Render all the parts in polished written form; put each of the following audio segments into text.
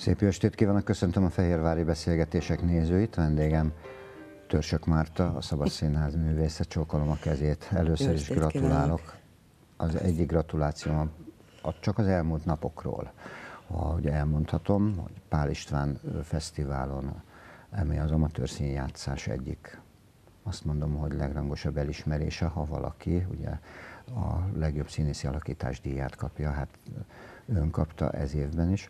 Szép jó estét kívánok, köszöntöm a Fehérvári Beszélgetések nézőit, vendégem Törsök Márta, a Szabad Színház művésze, csókolom a kezét. Először is gratulálok. Az egyik gratulációm csak az elmúlt napokról, ahogy elmondhatom, hogy Pál István fesztiválon, ami az amatőr színjátszás egyik, azt mondom, hogy legrangosabb elismerése, ha valaki ugye a legjobb színészi alakítás díját kapja, hát ön kapta ez évben is.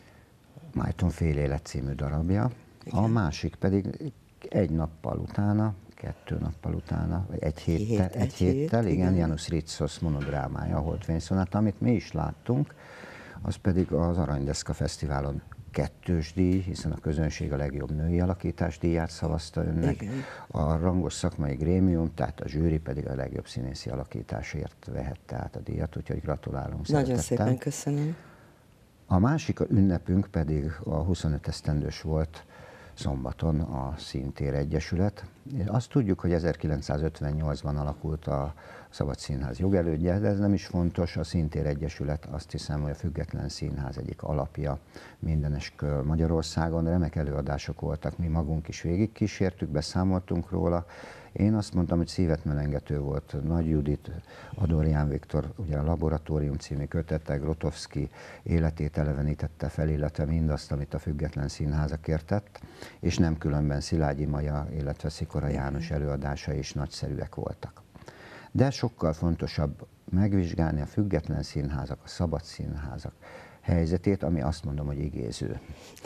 Májton Fél élet című darabja, igen. A másik pedig egy nappal utána, 2 nappal utána, vagy egy héttel, igen, Janus Ritsos monodrámája, a Holdfényszonáta, amit mi is láttunk, az pedig az Aranydeszka Fesztiválon 2-s díj, hiszen a közönség a legjobb női alakítás díját szavazta önnek, igen. A rangos szakmai grémium, tehát a zsűri pedig a legjobb színészi alakításért vehette át a díjat, úgyhogy gratulálunk. Nagyon szépen köszönöm. A másik ünnepünk pedig a 25 esztendős volt szombaton a Színtér Egyesület. Azt tudjuk, hogy 1958-ban alakult a Szabad Színház jogelődje, de ez nem is fontos. A Színtér Egyesület azt hiszem, hogy a független színház egyik alapja mindenesk Magyarországon. Remek előadások voltak, mi magunk is végigkísértük, beszámoltunk róla. Én azt mondtam, hogy szívet melengető volt. Nagy Judit, Adorján Viktor, ugye a Laboratórium című kötete, Grotowski életét elevenítette fel, illetve mindazt, amit a független színházakért tett, és nem különben Szilágyi Maja, illetve Szikora János előadásai is nagyszerűek voltak. De sokkal fontosabb megvizsgálni a független színházak, a szabad színházak helyzetét, ami azt mondom, hogy igéző.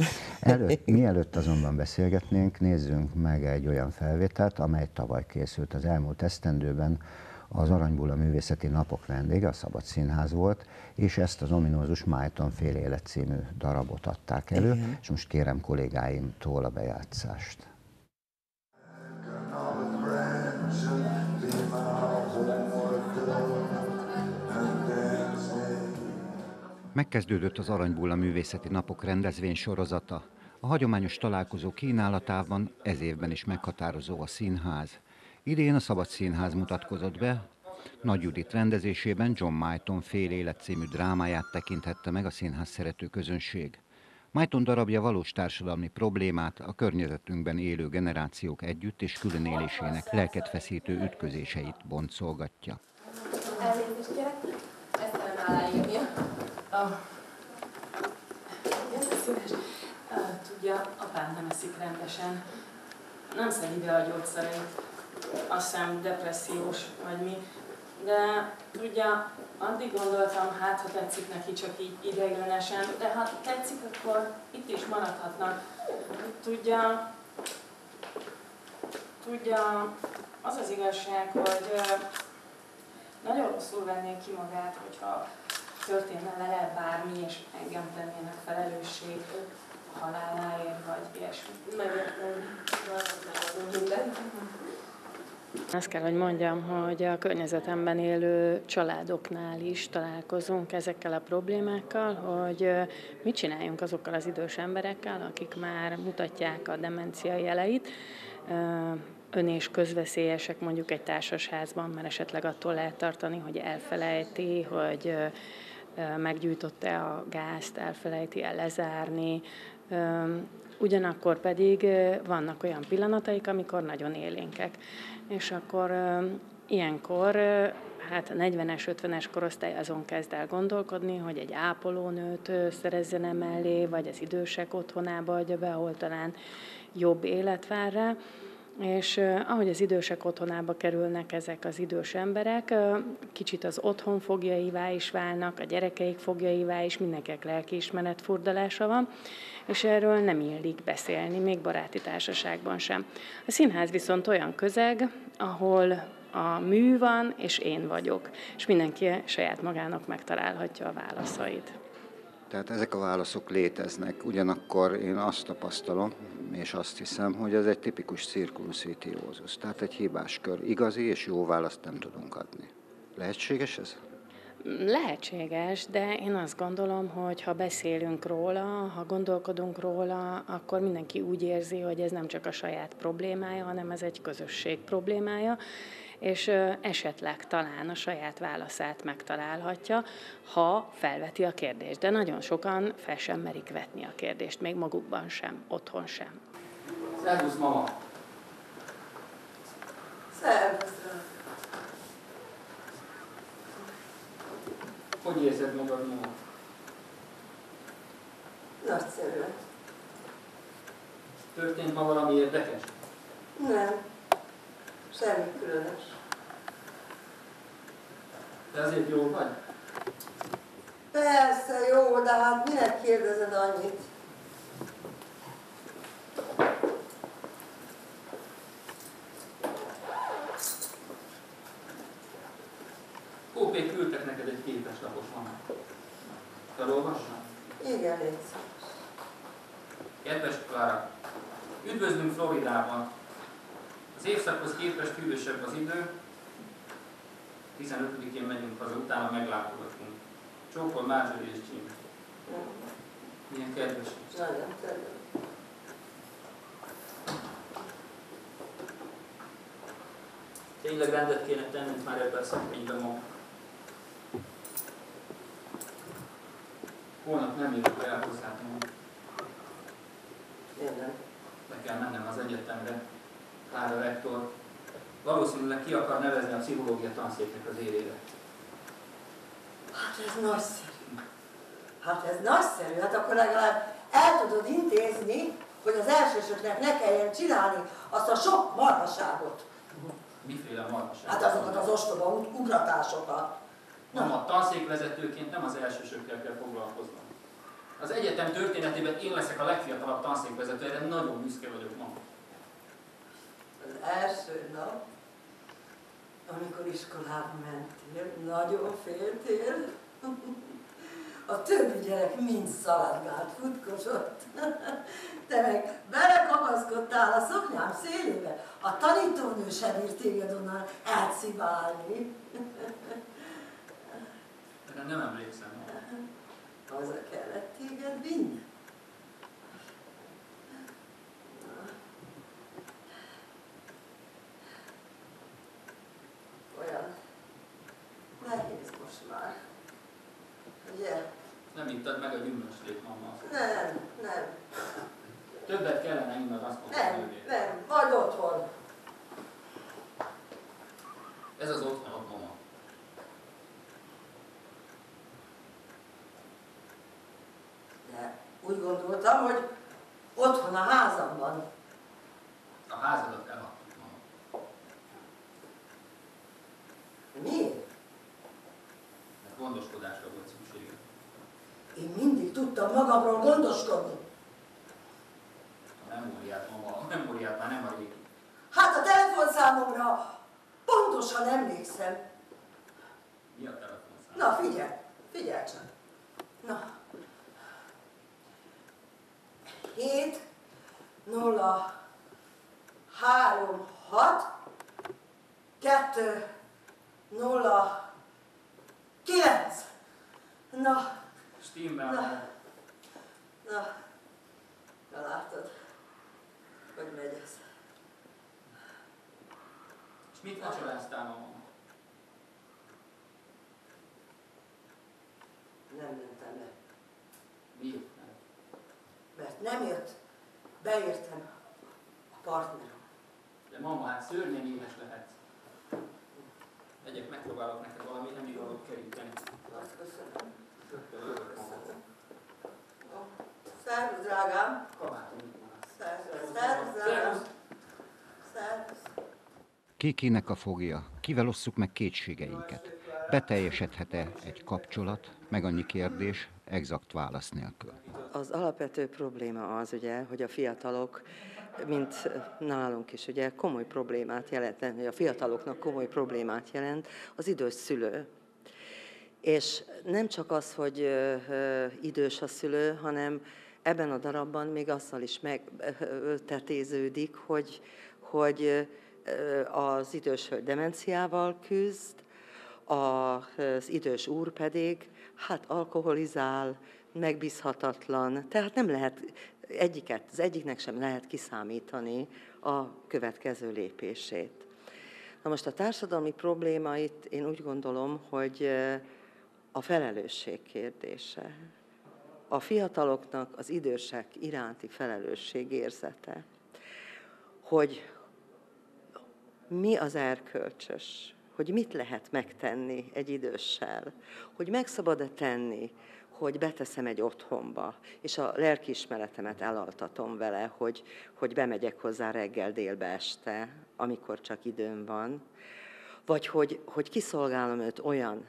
Mielőtt azonban beszélgetnénk, nézzünk meg egy olyan felvételt, amely tavaly készült az elmúlt esztendőben. Az Aranybulla Művészeti Napok vendége a Szabad Színház volt, és ezt az ominózus Májton Fél élet című darabot adták elő, igen. És most kérem kollégáimtól a bejátszást. Megkezdődött az Aranybulla Művészeti Napok rendezvénysorozata. A hagyományos találkozó kínálatában ez évben is meghatározó a színház. Idén a Szabad Színház mutatkozott be, Nagy Judit rendezésében John Májton Fél élet című drámáját tekinthette meg a színház szerető közönség. Májton darabja valós társadalmi problémát, a környezetünkben élő generációk együtt és különélésének lelket feszítő ütközéseit boncolgatja. Elnézést kérek, ezt nem aláírnia. Tudja, apám nem eszik rendesen. Nem szedi be a gyógyszereit. Azt hiszem depressziós vagy mi. De tudja, addig gondoltam, hát ha tetszik neki csak így ideiglenesen, de ha tetszik, akkor itt is maradhatnak. Tudja, az az igazság, hogy nagyon rosszul vennék ki magát, hogyha történne vele bármi, és engem tennének felelősség a haláláért, vagy ilyesmi. Megértem mindent. Azt kell, hogy mondjam, hogy a környezetemben élő családoknál is találkozunk ezekkel a problémákkal, hogy mit csináljunk azokkal az idős emberekkel, akik már mutatják a demencia jeleit, ön- és közveszélyesek mondjuk egy társasházban, mert esetleg attól lehet tartani, hogy elfelejti, hogy meggyújtotta a gázt, elfelejti el lezárni. Ugyanakkor pedig vannak olyan pillanataik, amikor nagyon élénkek. És akkor ilyenkor hát a 40-es, 50-es korosztály azon kezd el gondolkodni, hogy egy ápolónőt szerezzen emellé, vagy az idősek otthonába adja be, ahol talán jobb élet vár rá. És ahogy az idősek otthonába kerülnek ezek az idős emberek, kicsit az otthon fogjaivá is válnak, a gyerekeik fogjaivá is, mindenkinek lelkiismeret furdalása van, és erről nem illik beszélni, még baráti társaságban sem. A színház viszont olyan közeg, ahol a mű van, és én vagyok, és mindenki saját magának megtalálhatja a válaszait. Tehát ezek a válaszok léteznek, ugyanakkor én azt tapasztalom, és azt hiszem, hogy ez egy tipikus circulus vitiosus, tehát egy hibás kör. Igazi és jó választ nem tudunk adni. Lehetséges ez? Lehetséges, de én azt gondolom, hogy ha beszélünk róla, ha gondolkodunk róla, akkor mindenki úgy érzi, hogy ez nem csak a saját problémája, hanem ez egy közösség problémája, és esetleg talán a saját válaszát megtalálhatja, ha felveti a kérdést. De nagyon sokan fel sem merik vetni a kérdést, még magukban sem, otthon sem. Szervusz, mama! Szervusz! Hogy érzed magad, mama? Nagyszerűen. Történt ma valami érdekes? Nem. Semmi különös. Te azért jól vagy? Persze, jó, de hát minek kérdezed annyit? Kópék küldtek neked egy képeslapot, mama. Felolvassam? Igen, légy szíves. Kedves Klára, üdvözlünk Floridában. Az évszakhoz képest hűvösebb az idő. 15-én megyünk haza, utána meglátogatunk. Csókol Mázsori és Jim. Milyen kedves. Nagyon kedves. Tényleg rendet kéne tennünk már ebben a szakményben, mama. Holnap nem jövök el hozzád, mama. Tényleg. Be kell mennem az egyetemre. Klára rektor valószínűleg ki akar nevezni a pszichológia tanszéknek az élére. Hát ez nagyszerű. Hát akkor legalább el tudod intézni, hogy az elsősöknek ne kelljen csinálni azt a sok marhaságot. Miféle marhaság? Hát azokat az ostoba ugratásokat. Mama, tanszékvezetőként nem az elsősökkel kell foglalkoznom. Az egyetem történetében én leszek a legfiatalabb tanszékvezető, erre nagyon büszke vagyok, mama. Az első nap, amikor iskolába mentél, nagyon féltél. A többi gyerek mind szaladgált, futkosott. Te meg belekapaszkodtál a szoknyám szélébe. A tanítónő sem bírt téged onnan elsziválni. Erre nem emlékszem, mama. Haza kellett téged vinni. Olyan nehéz most már. Ugye? Nem ittad meg a gyümölcslét, mama. Nem. Többet kellene innod, azt mondtam ővé. Nem. Majd otthon. Ez az otthonod, mama. De úgy gondoltam, hogy otthon a házamban. A házadat eladtuk, mama. Miért? Mert gondoskodásra volt szüksége. Én mindig tudtam magamról gondoskodni. A memóriát, mama, a memóriát már nem a régi. Hát a telefonszámomra pontosan emlékszem. Mi a telefonszám? Na figyelj csak. Na. 7 0 3 6 2 0 9. Na. Stimmel, Na. mama. Na látod, hogy megy ez. És mit vacsoráztál, mama? Nem mentem le, Miért nem? mert nem jött. Beértem a partnerom. De mama, hát szörnyen éhes lehetsz. Megpróbálok neked valami nem igalót keríteni. Azt köszönöm. Örülök, mama. Szervusz, drágám. Kabátom itt van. Szervusz, drágám. Szervusz. Ki kinek a fogja? Kivel osszuk meg kétségeinket? Beteljesedhet-e egy kapcsolat? Meg annyi kérdés, exakt válasz nélkül. Az alapvető probléma az, ugye, hogy a fiatalok, mint nálunk is, ugye, komoly problémát jelent, hogy a fiataloknak komoly problémát jelent az idős szülő. És nem csak az, hogy idős a szülő, hanem ebben a darabban még azzal is megtetéződik, hogy az idős hölgy demenciával küzd, az idős úr pedig hát alkoholizál, megbízhatatlan, tehát nem lehet az egyiknek sem lehet kiszámítani a következő lépését. Na most a társadalmi probléma itt én úgy gondolom, hogy a felelősség kérdése. A fiataloknak az idősek iránti felelősségérzete, hogy mi az erkölcsös, hogy mit lehet megtenni egy időssel, hogy meg szabad-e tenni, hogy beteszem egy otthonba, és a lelkiismeretemet elaltatom vele, hogy bemegyek hozzá reggel, délbe, este, amikor csak időm van, vagy hogy kiszolgálom őt olyan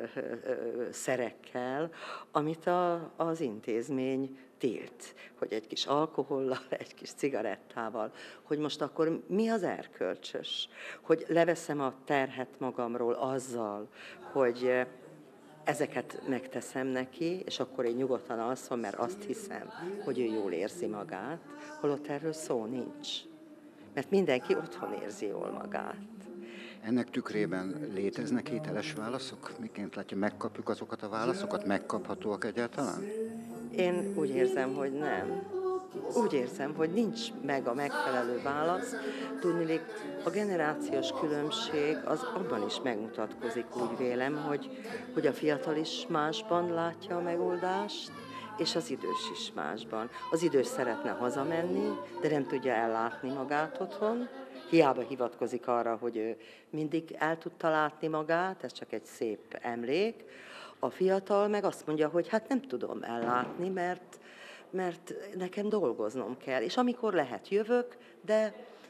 szerekkel, amit az intézmény tilt, hogy egy kis alkohollal, egy kis cigarettával, hogy most akkor mi az erkölcsös, hogy leveszem a terhet magamról azzal, hogy ezeket megteszem neki, és akkor én nyugodtan alszom, mert azt hiszem, hogy ő jól érzi magát, holott erről szó nincs. Mert mindenki otthon érzi jól magát. Ennek tükrében léteznek hiteles válaszok? Miként látja, megkapjuk azokat a válaszokat? Megkaphatóak egyáltalán? Én úgy érzem, hogy nem. Úgy érzem, hogy nincs meg a megfelelő válasz. Tudniillik, a generációs különbség az abban is megmutatkozik, úgy vélem, hogy a fiatal is másban látja a megoldást, és az idős is másban. Az idős szeretne hazamenni, de nem tudja ellátni magát otthon. Hiába hivatkozik arra, hogy ő mindig el tudta látni magát, ez csak egy szép emlék. A fiatal meg azt mondja, hogy hát nem tudom ellátni, mert nekem dolgoznom kell. És amikor lehet, jövök, de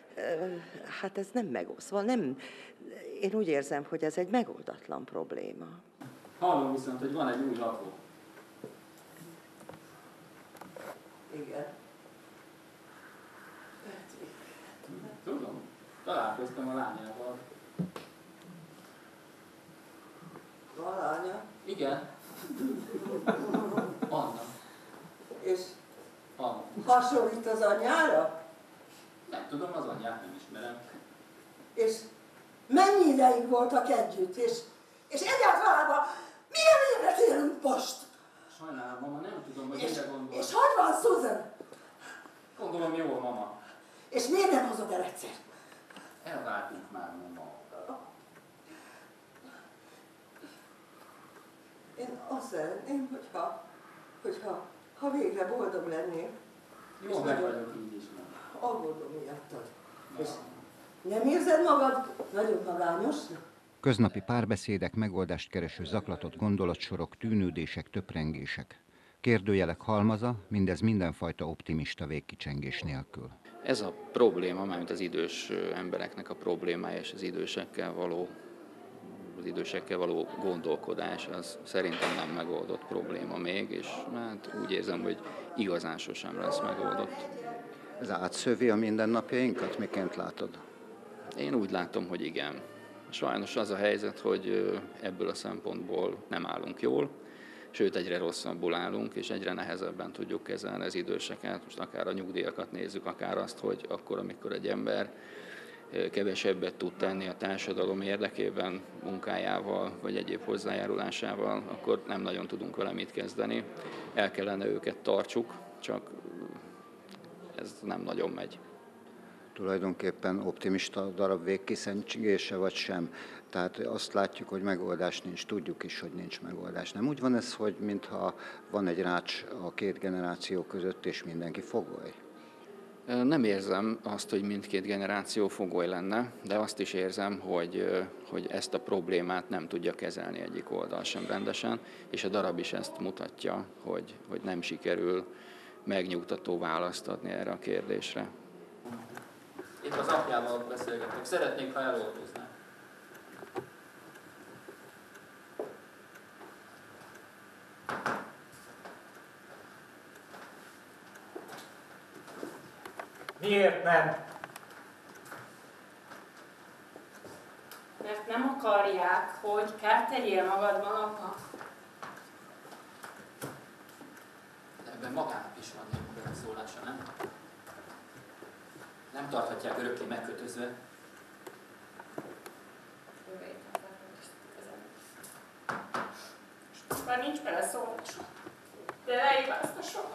hát ez nem megoszva. Én úgy érzem, hogy ez egy megoldatlan probléma. Hallom viszont, hogy van egy új lakó. Igen. Tudom, találkoztam a lányával. Van lánya? Igen. Anna. És Anna. hasonlít az anyjára? Nem tudom, az anyját nem ismerem. És mennyi ideig voltak együtt? És egyáltalán milyen évet élünk most? Sajnálom, mama, nem tudom, hogy mire gondol. És hogy van Susan? Gondolom jól, mama. És miért nem hozod el egyszer? Elváltunk már, mama. Én azt szeretném, hogyha végre boldog lennél. Jó, meg vagyok így is, mama. Aggódom miattad. És nem érzed magad nagyon magányosnak? Köznapi párbeszédek, megoldást kereső zaklatott gondolatsorok, tűnődések, töprengések. Kérdőjelek halmaza, mindez mindenfajta optimista végkicsengés nélkül. Ez a probléma, mármint az idős embereknek a problémája és az idősekkel való gondolkodás, az szerintem nem megoldott probléma még, és hát úgy érzem, hogy igazán sosem lesz megoldott. Ez átszövi a mindennapjainkat? Miként látod? Én úgy látom, hogy igen. Sajnos az a helyzet, hogy ebből a szempontból nem állunk jól, sőt egyre rosszabbul állunk, és egyre nehezebben tudjuk kezelni az időseket. Most akár a nyugdíjakat nézzük, akár azt, hogy akkor, amikor egy ember kevesebbet tud tenni a társadalom érdekében, munkájával, vagy egyéb hozzájárulásával, akkor nem nagyon tudunk vele mit kezdeni. El kellene őket tartsuk, csak ez nem nagyon megy. Tulajdonképpen optimista darab végkiszentségése, vagy sem? Tehát azt látjuk, hogy megoldás nincs, tudjuk is, hogy nincs megoldás. Nem úgy van ez, hogy mintha van egy rács a két generáció között, és mindenki fogoly? Nem érzem azt, hogy mindkét generáció fogoly lenne, de azt is érzem, hogy ezt a problémát nem tudja kezelni egyik oldal sem rendesen, és a darab is ezt mutatja, hogy nem sikerül megnyugtató választ adni erre a kérdésre. Itt az apjával beszélgetünk. Szeretnék, ha eloldoznák. Miért nem? Mert nem akarják, hogy kárt tegyél magadban, apa. De ebben magának is van egy beleszólása, nem? Nem tarthatják örökké megkötözve. ebben nincs beleszólásom. De leibáztasok.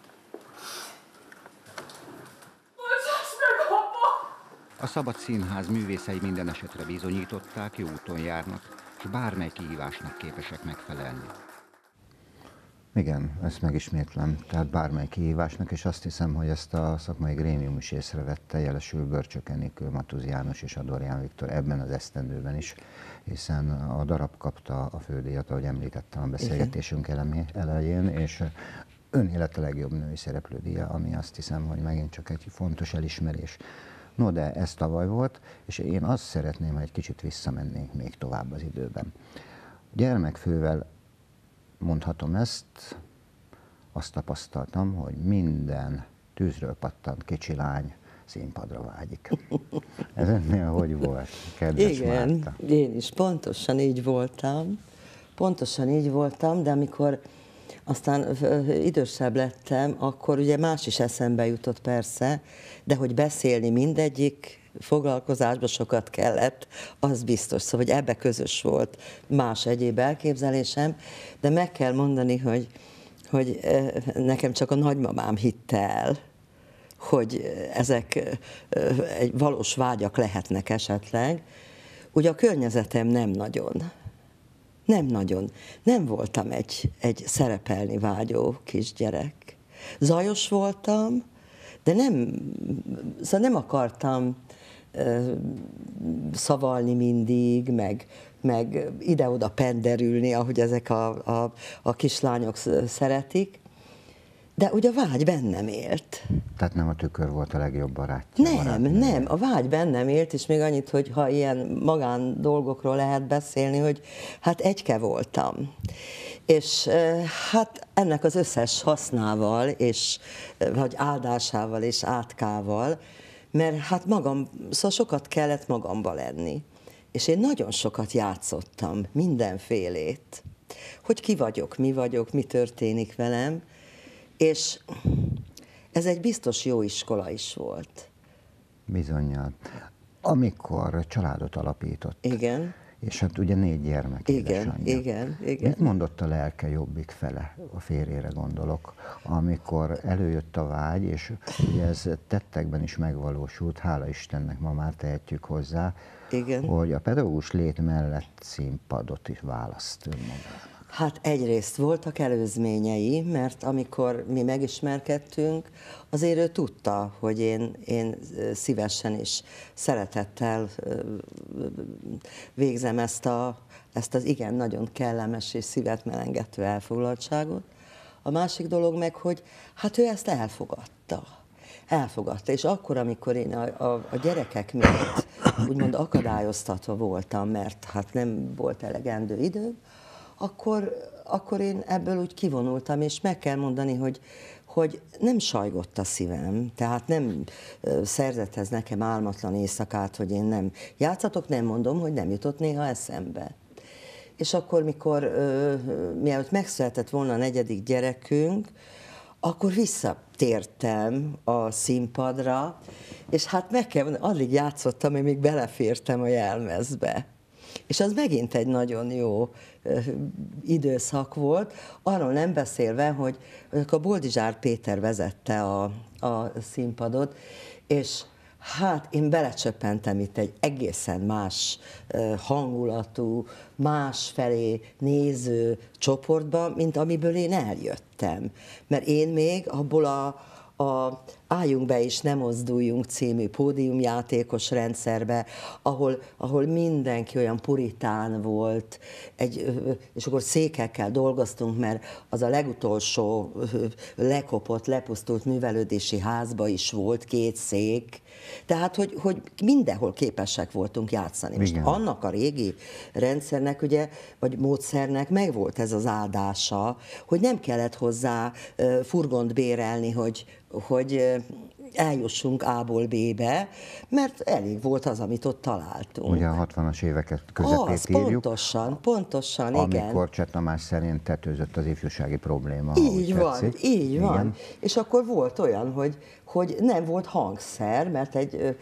Bocsáss meg, apa! A Szabad Színház művészei minden esetre bizonyították, jó úton járnak, és bármely kihívásnak képesek megfelelni. Igen, ezt megismétlem, tehát bármely kihívásnak, és azt hiszem, hogy ezt a szakmai grémium is észrevette, jelesül Börcsök Enikő, Matusz János és Adorján Viktor ebben az esztendőben is, hiszen a darab kapta a fődíjat, ahogy említettem a beszélgetésünk elején, és önélete legjobb női szereplődíja, ami azt hiszem, hogy megint csak egy fontos elismerés. No, de ez tavaly volt, és én azt szeretném, hogy egy kicsit visszamennénk még tovább az időben. Gyermekfővel mondhatom ezt, azt tapasztaltam, hogy minden tűzről pattant kicsi lány színpadra vágyik. Ez ennél hogy volt, kedves Igen, Márta? én is pontosan így voltam, de amikor aztán idősebb lettem, akkor ugye más is eszembe jutott persze, de hogy beszélni mindegyik foglalkozásba sokat kellett, az biztos. Szóval, hogy ebbe közös volt más egyéb elképzelésem, de meg kell mondani, hogy nekem csak a nagymamám hitte el, hogy ezek egy valós vágyak lehetnek esetleg. Ugye a környezetem nem nagyon. Nem voltam egy szerepelni vágyó kisgyerek. Zajos voltam, de szóval nem akartam szavalni mindig, meg ide-oda penderülni, ahogy ezek a kislányok szeretik. De ugye a vágy bennem élt. Tehát nem a tükör volt a legjobb barátja? Nem, a vágy bennem élt, és még annyit, hogy ha ilyen magán dolgokról lehet beszélni, hogy hát egyke voltam. És hát ennek az összes hasznával, és vagy áldásával és átkával, mert hát szóval sokat kellett magamba lenni. És én nagyon sokat játszottam, mindenfélét. Hogy ki vagyok, mi történik velem, és ez egy biztos jó iskola is volt. Bizonnyal. Amikor családot alapított. Igen. És hát ugye 4 gyermek édesanyja. Igen. Mit mondott a lelke jobbik fele, a férjére gondolok, amikor előjött a vágy, és ugye ez tettekben is megvalósult, hála Istennek ma már tehetjük hozzá, igen, hogy a pedagógus lét mellett színpadot is választ önmagának. Hát egyrészt voltak előzményei, mert amikor mi megismerkedtünk, azért ő tudta, hogy én szívesen és szeretettel végzem ezt az igen nagyon kellemes és szívet melengető elfoglaltságot. A másik dolog meg, hogy hát ő ezt elfogadta, és akkor, amikor én a gyerekek miatt úgymond akadályoztatva voltam, mert hát nem volt elegendő idő, akkor én ebből úgy kivonultam, és meg kell mondani, hogy nem sajgott a szívem, tehát nem szerzett ez nekem álmatlan éjszakát, hogy én nem játszatok, nem mondom, hogy nem jutott néha eszembe. És akkor, mielőtt megszületett volna a 4. gyerekünk, akkor visszatértem a színpadra, és hát meg kell mondani, addig játszottam, hogy még belefértem a jelmezbe. És az megint egy nagyon jó időszak volt, arról nem beszélve, hogy a Boldizsár Péter vezette a színpadot, és hát én belecsöppentem itt egy egészen más hangulatú, másfelé néző csoportba, mint amiből én eljöttem. Mert én még abból a Álljunk be és ne mozduljunk című pódiumjátékos rendszerbe, ahol mindenki olyan puritán volt, és akkor székekkel dolgoztunk, mert az a legutolsó lekopott, lepusztult művelődési házba is volt 2 szék, tehát, hogy mindenhol képesek voltunk játszani. Most annak a régi rendszernek, ugye, vagy módszernek megvolt ez az áldása, hogy nem kellett hozzá furgont bérelni, hogy eljussunk A-ból B-be, mert elég volt az, amit ott találtunk. Ugye a 60-as éveket közepét írjuk. Pontosan, igen. Amikor Cseh Tamás szerint tetőzött az ifjúsági probléma. Így van. És akkor volt olyan, hogy nem volt hangszer, mert egy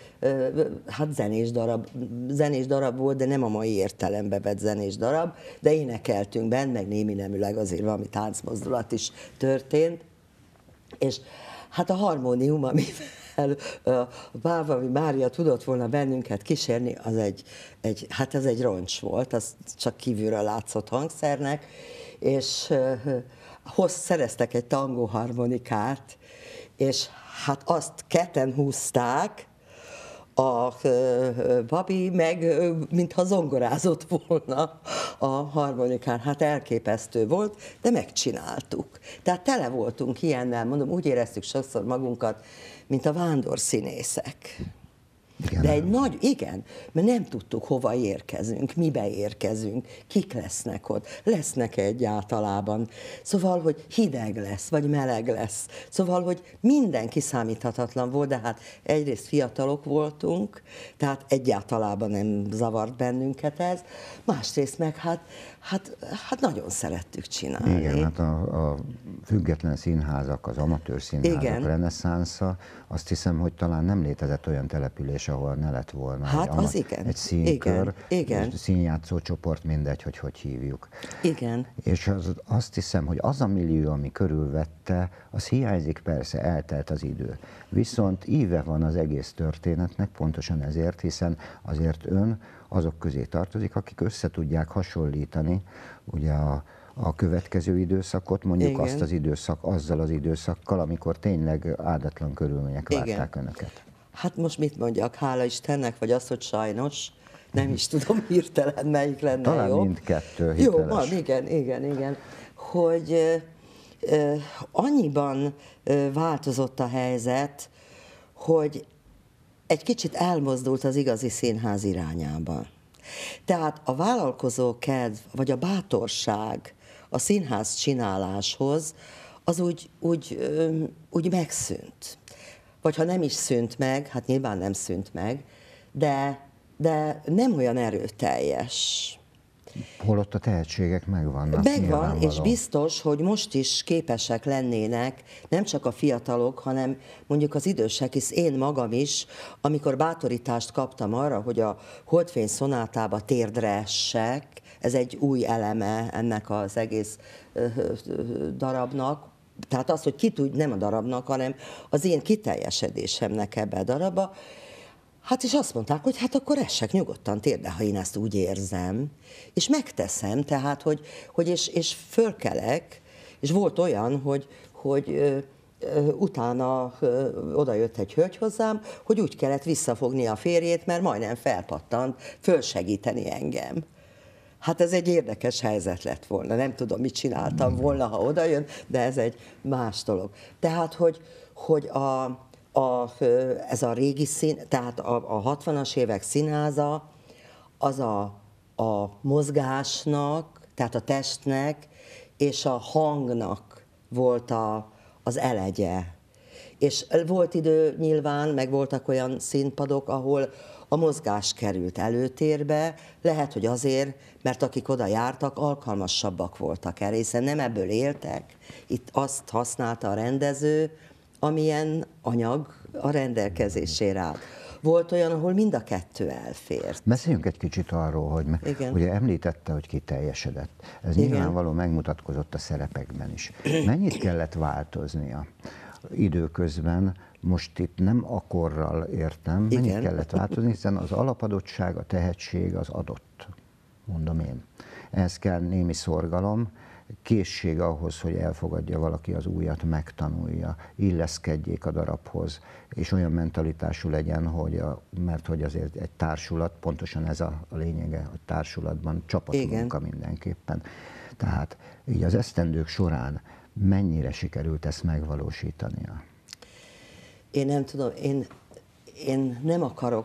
zenés darab volt, de nem a mai értelembe vett zenés darab, de énekeltünk bent, meg némi neműleg azért valami táncmozdulat is történt. És hát a harmónium, amivel Bálvai Mária tudott volna bennünket kísérni, az egy roncs volt, az csak kívülről látszott hangszernek, és szereztek egy tangó harmonikát, és hát azt ketten húzták, a Babi meg mintha zongorázott volna a harmonikán. Hát elképesztő volt, de megcsináltuk. Tehát tele voltunk ilyennel, mondom, úgy éreztük sokszor magunkat, mint a vándorszínészek. De mert nem tudtuk, hova érkezünk, mibe érkezünk, kik lesznek ott, lesznek egyáltalában. Szóval, hogy hideg lesz, vagy meleg lesz. Szóval, hogy minden kiszámíthatatlan volt, de hát egyrészt fiatalok voltunk, tehát egyáltalában nem zavart bennünket ez. Másrészt meg hát nagyon szerettük csinálni. Igen, hát a független színházak, az amatőr színházak reneszánsza, azt hiszem, hogy talán nem létezett olyan település, ahol ne lett volna egy színkör, egy színjátszó csoport, mindegy, hogy hívjuk. Igen. És azt hiszem, hogy az a millió, ami körülvette, az hiányzik, persze, eltelt az idő. Viszont íve van az egész történetnek, pontosan ezért, hiszen azért ön azok közé tartozik, akik össze tudják hasonlítani ugye a következő időszakot, mondjuk azt az időszak azzal az időszakkal, amikor tényleg áldatlan körülmények várták önöket. Hát most mit mondjak, hála Istennek, vagy az, hogy sajnos, nem is tudom hirtelen melyik lenne talán jobb. Mindkettő hiteles. Jó, igen, hogy annyiban változott a helyzet, hogy egy kicsit elmozdult az igazi színház irányába. Tehát a vállalkozó kedv, vagy a bátorság a színház csináláshoz, az úgy megszűnt. Vagy ha nem is szűnt meg, hát nyilván nem szűnt meg, de nem olyan erőteljes. Holott a tehetségek megvannak. Megvan, és biztos, hogy most is képesek lennének nem csak a fiatalok, hanem mondjuk az idősek, hisz én magam is, amikor bátorítást kaptam arra, hogy a Holdfény szonátába térdre essek, ez egy új eleme ennek az egész darabnak, tehát az, hogy nem a darabnak, hanem az én kiteljesedésemnek ebbe a darabba. Hát és azt mondták, hogy hát akkor essek nyugodtan térdre, ha én ezt úgy érzem. És megteszem, tehát, hogy és fölkelek, és volt olyan, hogy utána oda jött egy hölgy hozzám, hogy úgy kellett visszafogni a férjét, mert majdnem felpattant, fölsegíteni engem. Hát ez egy érdekes helyzet lett volna. Nem tudom, mit csináltam volna, ha oda jön, de ez egy más dolog. Tehát, hogy ez a régi szín, tehát a 60-as évek színháza, az a mozgásnak, tehát a testnek és a hangnak volt az elegye. És volt idő nyilván, meg voltak olyan színpadok, ahol a mozgás került előtérbe, lehet, hogy azért, mert akik oda jártak, alkalmasabbak voltak erre, hiszen nem ebből éltek. Itt azt használta a rendező, amilyen anyag a rendelkezésére áll. Volt olyan, ahol mind a kettő elfért. Beszéljünk egy kicsit arról, hogy ugye említette, hogy kiteljesedett. Ez nyilvánvaló megmutatkozott a szerepekben is. Mennyit kellett változnia időközben? Most itt nem akkorral értem, mennyit kellett változni, hiszen az alapadottság, a tehetség az adott, mondom én. Ehhez kell némi szorgalom, készség ahhoz, hogy elfogadja valaki az újat, megtanulja, illeszkedjék a darabhoz, és olyan mentalitású legyen, mert hogy azért egy társulat, pontosan ez a lényege, a társulatban csapatmunka mindenképpen. Tehát így az esztendők során mennyire sikerült ezt megvalósítania? Én nem tudom, én nem akarok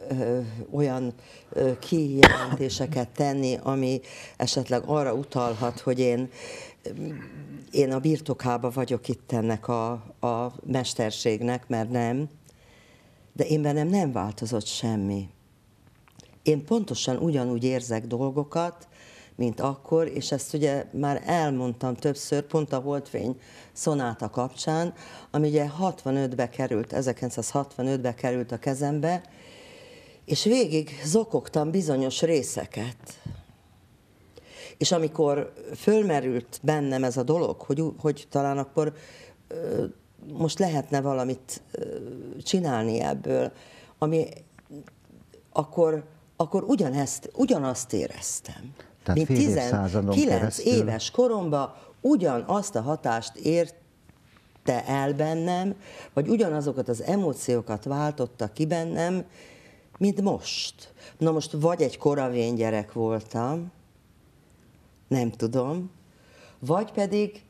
olyan kijelentéseket tenni, ami esetleg arra utalhat, hogy én a birtokába vagyok itt ennek a mesterségnek, mert nem. De én bennem nem változott semmi. Én pontosan ugyanúgy érzek dolgokat, mint akkor, és ezt ugye már elmondtam többször, pont a Holdfény szonáta kapcsán, ami ugye 65-be került, 1965-be került a kezembe, és végig zokogtam bizonyos részeket. És amikor fölmerült bennem ez a dolog, hogy talán akkor most lehetne valamit csinálni ebből, ami akkor ugyanazt éreztem. Tehát mint fél évszázadon 19 keresztül. éves koromban ugyanazt a hatást érte el bennem, vagy ugyanazokat az emóciókat váltotta ki bennem, mint most. Na most vagy egy koravén gyerek voltam, nem tudom, vagy pedig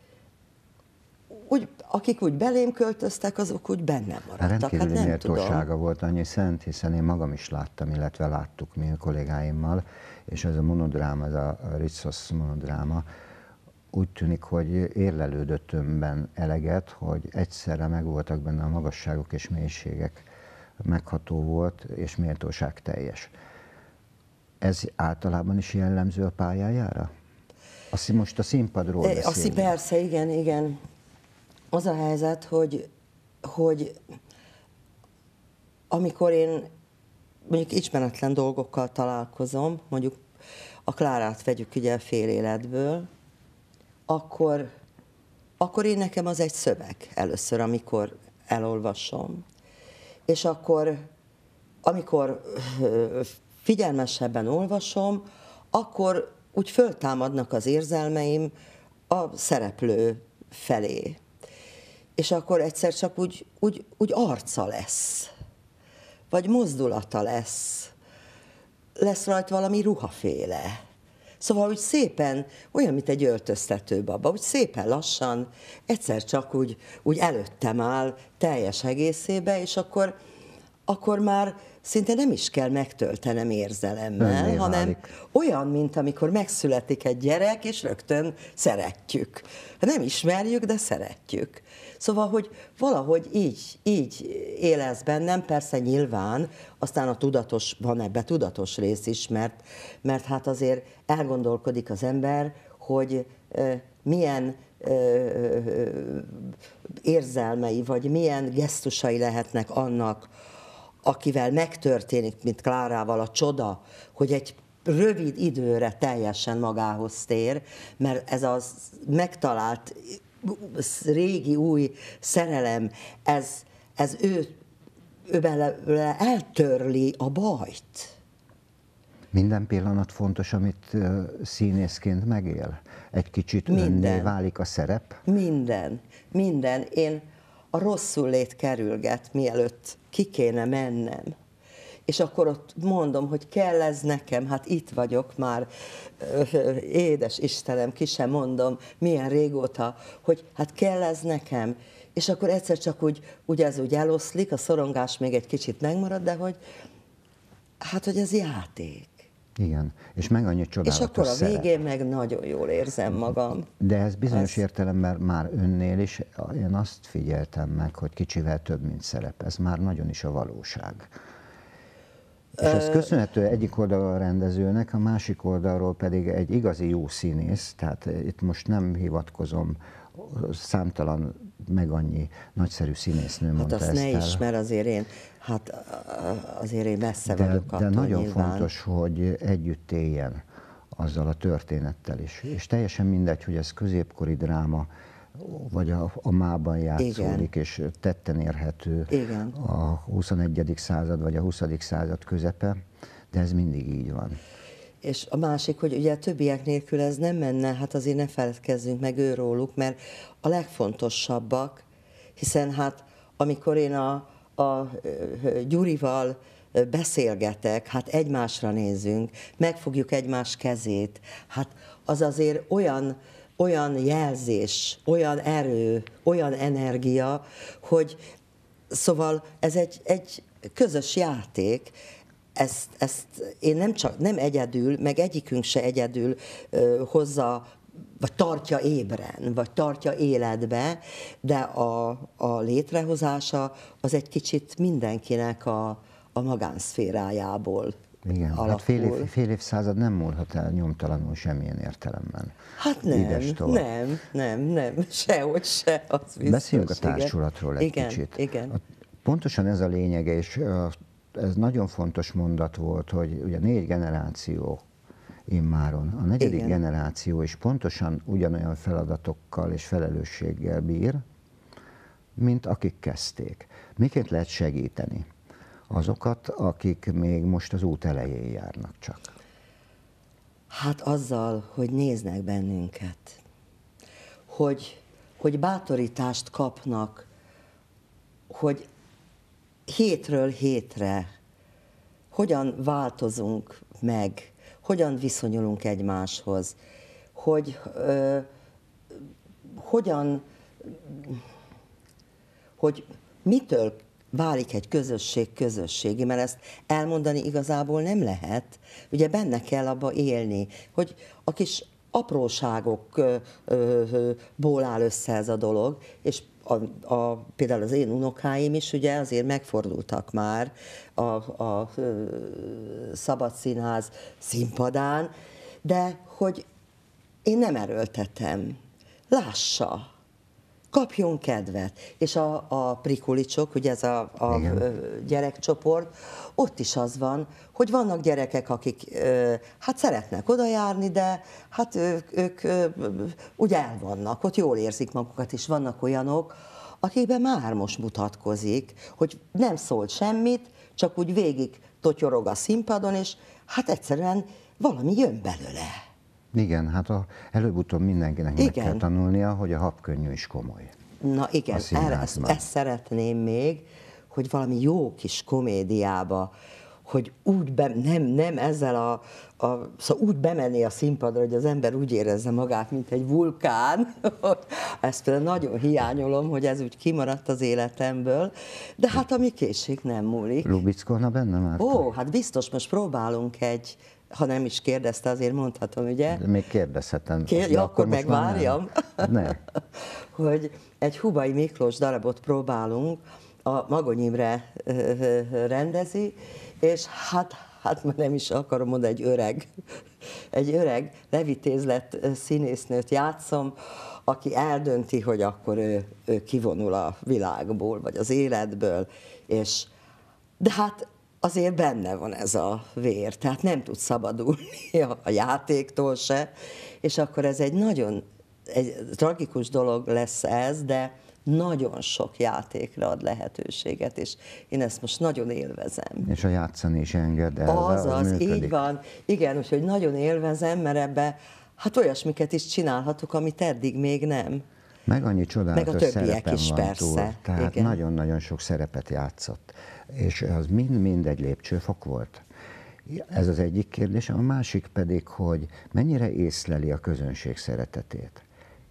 akik úgy belém költöztek, azok úgy bennem maradtak. Rendkívüli nem méltósága tudom. volt annyi szent, hiszen én magam is láttam, illetve láttuk mi a kollégáimmal, és ez a monodráma, ez a Ritsos monodráma, úgy tűnik, hogy érlelődött önben eleget, hogy egyszerre megvoltak benne a magasságok és mélységek, megható volt és méltóság teljes. Ez általában is jellemző a pályájára? Azt most a színpadról beszélünk. Persze, igen. Az a helyzet, hogy amikor én mondjuk ismeretlen dolgokkal találkozom, mondjuk a Klárát vegyük ugye fél életből, akkor én nekem az egy szöveg először, amikor elolvasom. És akkor, amikor figyelmesebben olvasom, akkor úgy föltámadnak az érzelmeim a szereplő felé. És akkor egyszer csak úgy arca lesz, vagy mozdulata lesz rajta valami ruhaféle. Szóval úgy szépen, olyan, mint egy öltöztető baba, úgy szépen lassan, egyszer csak úgy előttem áll teljes egészébe, és akkor már szinte nem is kell megtöltenem érzelemmel, hanem olyan, mint amikor megszületik egy gyerek, és rögtön szeretjük. Nem ismerjük, de szeretjük. Szóval, hogy valahogy így élesz bennem, persze nyilván, aztán van ebbe tudatos rész is, mert hát azért elgondolkodik az ember, hogy milyen érzelmei, vagy milyen gesztusai lehetnek annak, akivel megtörténik, mint Klárával a csoda, hogy egy rövid időre teljesen magához tér, mert ez a megtalált régi új szerelem, ez ő belőle eltörli a bajt. Minden pillanat fontos, amit színészként megél? Egy kicsit önné válik a szerep? Minden. Én a rosszul lét kerülget, mielőtt ki kéne mennem. És akkor ott mondom, hogy kell ez nekem, hát itt vagyok már, édes Istenem, ki sem mondom, milyen régóta, hogy hát kell ez nekem. És akkor egyszer csak úgy ez úgy eloszlik, a szorongás még egy kicsit megmarad, de hogy ez játék. Igen, és meg annyi csodálatos és akkor a szerep. végén meg nagyon jól érzem magam. De ez bizonyos értelemben már önnél is, én azt figyeltem meg, hogy kicsivel több, mint szerep. Ez már nagyon is a valóság. És ez köszönhető egyik oldalról a rendezőnek, a másik oldalról pedig egy igazi jó színész, tehát itt most nem hivatkozom, számtalan meg annyi nagyszerű színésznő mondta ezt el. Hát azt ne is, mert azért én messze vagyok attól. De nagyon nyilván. fontos, hogy együtt éljen azzal a történettel is. És teljesen mindegy, hogy ez középkori dráma, vagy a mában játszódik, igen, és tetten érhető, igen, a 21. század vagy a 20. század közepe, de ez mindig így van. És a másik, hogy ugye a többiek nélkül ez nem menne, hát azért ne feledkezzünk meg őróluk, mert a legfontosabbak, hiszen hát amikor én a Gyurival beszélgetek, hát egymásra nézünk, megfogjuk egymás kezét, hát az azért olyan jelzés, olyan erő, olyan energia, hogy szóval ez egy közös játék, ezt én nem egyedül, meg egyikünk se egyedül hozza, vagy tartja ébren, vagy tartja életbe, de a létrehozása az egy kicsit mindenkinek a magánszférájából Igen, alakul. hát fél évszázad nem múlhat el nyomtalanul semmilyen értelemben. Hát nem, sehogy se, az biztos. Beszéljünk a társulatról egy kicsit. Igen. Pontosan ez a lényege, és ez nagyon fontos mondat volt, hogy ugye 4 generáció immáron. A 4. generáció is pontosan ugyanolyan feladatokkal és felelősséggel bír, mint akik kezdték. Miként lehet segíteni azokat, akik még most az út elején járnak csak? Hát azzal, hogy néznek bennünket, hogy bátorítást kapnak, hogy hétről hétre hogyan változunk meg, hogyan viszonyulunk egymáshoz, hogy mitől válik egy közösség közösségi, mert ezt elmondani igazából nem lehet. Ugye benne kell abba élni, hogy a kis apróságokból áll össze ez a dolog, és például az én unokáim is ugye azért megfordultak már a Szabad Színház színpadán, de hogy én nem erőltetem. Lássa, kapjon kedvet. És a prikulicsok, ugye ez a gyerekcsoport, ott is az van, hogy vannak gyerekek, akik hát szeretnek oda járni, de hát ők úgy el vannak, ott jól érzik magukat, és vannak olyanok, akikben már most mutatkozik, hogy nem szólt semmit, csak úgy végig totyorog a színpadon, és hát egyszerűen valami jön belőle. Igen, hát előbb-utóbb mindenkinek meg kell tanulnia, hogy a habkönnyű is komoly. Na igen, ezt szeretném még, hogy valami jó kis komédiába, hogy úgy nem ezzel szóval úgy bemenni a színpadra, hogy az ember úgy érezze magát, mint egy vulkán. Ezt például nagyon hiányolom, hogy ez úgy kimaradt az életemből, de hát a mi készség nem múlik. Lubickolna benne már? Ó, hát biztos, most próbálunk ha nem is kérdezte, azért mondhatom, ugye? De még kérdezhetem. Akkor megvárjam. Ne. Hogy egy Hubay Miklós darabot próbálunk, a Magony Imre rendezi, és hát már nem is akarom mondani, egy öreg levitézlett színésznőt játszom, aki eldönti, hogy akkor ő kivonul a világból, vagy az életből, de hát azért benne van ez a vér, tehát nem tud szabadulni a játéktól se, és akkor ez egy tragikus dolog lesz ez, de nagyon sok játékra ad lehetőséget, és én ezt most nagyon élvezem. És a játszani is enged el. Azaz, így van. Igen, úgyhogy nagyon élvezem, mert ebbe hát olyasmiket is csinálhatok, amit eddig még nem. Meg annyi csodálatos szerepem is, van persze. túl. Tehát nagyon-nagyon sok szerepet játszott. És az mind egy lépcsőfok volt. Ez az egyik kérdés. A másik pedig, hogy mennyire észleli a közönség szeretetét.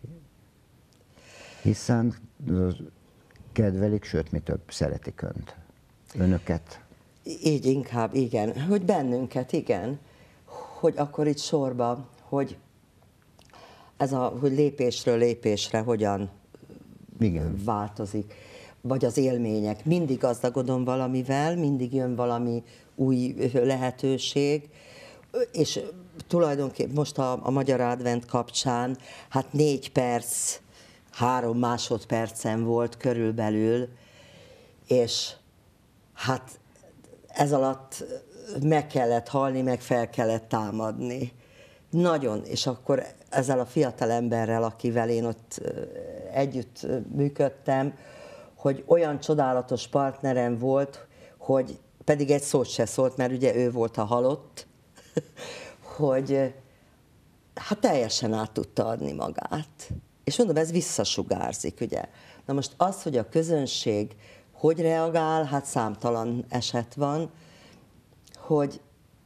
Hiszen kedvelik, sőt, mi több, szeretik önt. Önöket. Így inkább, igen. Hogy bennünket, igen. Hogy akkor itt sorba, hogy hogy lépésről lépésre hogyan változik. Vagy az élmények. Mindig gazdagodom valamivel, mindig jön valami új lehetőség, és tulajdonképpen most a Magyar Advent kapcsán, hát 4 perc, 3 másodpercen volt körülbelül, és hát ez alatt meg kellett halni, meg fel kellett támadni. Nagyon, és akkor ezzel a fiatal emberrel, akivel én ott együtt működtem, hogy olyan csodálatos partnerem volt, hogy pedig egy szót se szólt, mert ugye ő volt a halott, hogy hát teljesen át tudta adni magát. És mondom, ez visszasugárzik, ugye. Na most az, hogy a közönség hogy reagál, hát számtalan eset van, hogy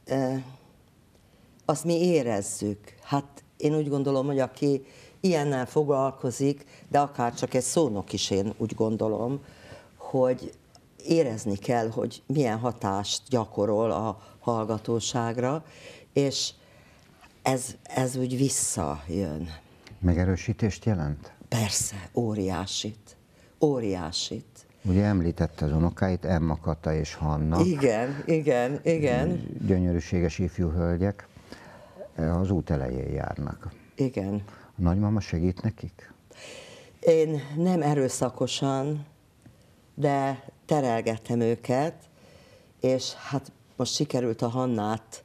azt mi érezzük. Hát én úgy gondolom, hogy aki ilyennel foglalkozik, de akár csak egy szónok is, én úgy gondolom, hogy érezni kell, hogy milyen hatást gyakorol a hallgatóságra, és ez úgy visszajön. Megerősítést jelent? Persze, óriásit. Óriásit. Ugye említette az unokáit, Emma, Kata és Hanna. Igen. Gyönyörűséges ifjú hölgyek. Az út elején járnak. Igen. A nagymama segít nekik? Én nem erőszakosan, de terelgettem őket, és hát most sikerült a Hannát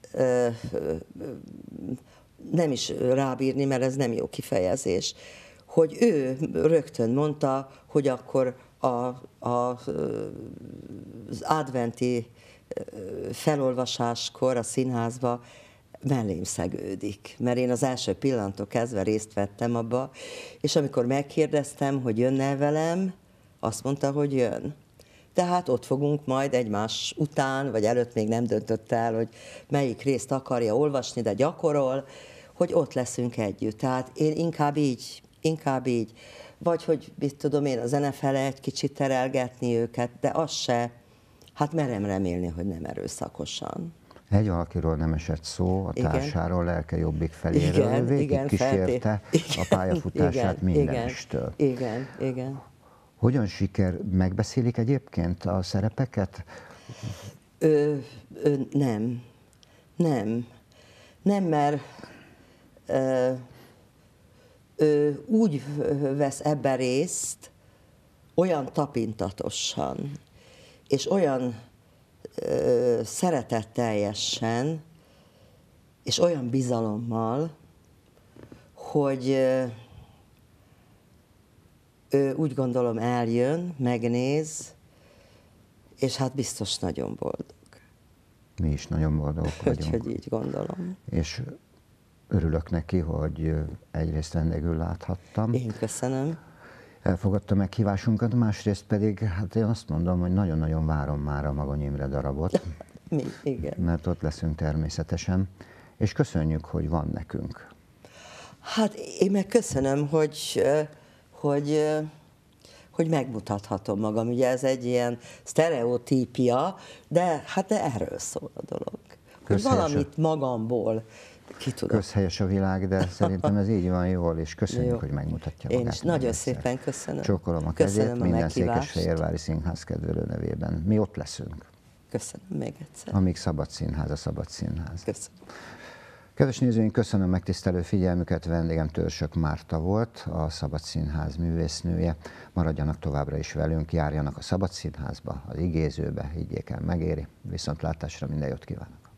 nem is rábírni, mert ez nem jó kifejezés, hogy ő rögtön mondta, hogy akkor az adventi felolvasáskor a színházba mellém szegődik, mert én az első pillanattól kezdve részt vettem abba, és amikor megkérdeztem, hogy jönne velem, azt mondta, hogy jön. Tehát ott fogunk majd egymás után, vagy előtt még nem döntött el, hogy melyik részt akarja olvasni, de gyakorol, hogy ott leszünk együtt. Tehát én inkább így. Vagy hogy mit tudom én, a zene fele egy kicsit terelgetni őket, de az se, hát merem remélni, hogy nem erőszakosan. Egy valakiről nem esett szó, a társáról, Lelke Jobbik feléről. Igen, végig kísérte a pályafutását mindenestől. Igen. Hogyan siker? Megbeszélik egyébként a szerepeket? Nem, mert úgy vesz ebben részt, olyan tapintatosan, és olyan szeretetteljesen, és olyan bizalommal, hogy ő úgy gondolom eljön, megnéz, és hát biztos nagyon boldog. Mi is nagyon boldogok vagyunk. Hogy így gondolom. És örülök neki, hogy egyrészt vendégül láthattam. Én köszönöm. Elfogadta meghívásunkat, másrészt pedig, hát én azt mondom, hogy nagyon-nagyon várom már a Magony Imre darabot. Igen. Mert ott leszünk természetesen. És köszönjük, hogy van nekünk. Hát én meg köszönöm, hogy megmutathatom magam. Ugye ez egy ilyen sztereotípia, de hát erről szól a dolog. Hogy valamit magamból ki tudok. Közhelyes a világ, de szerintem ez így van jól, és köszönjük, hogy megmutatja magát. Én is nagyon szépen köszönöm. Csókolom a kezét minden Székesfehérvári Színház kedvelő nevében. Mi ott leszünk. Köszönöm még egyszer. Amíg Szabad Színház, a Szabad Színház. Köszönöm. Kedves nézőink, köszönöm megtisztelő figyelmüket, vendégem Törsök Márta volt, a Szabad Színház művésznője. Maradjanak továbbra is velünk, járjanak a Szabad Színházba, az Igézőbe, higgyék el, megéri. Viszontlátásra, minden jót kívánok!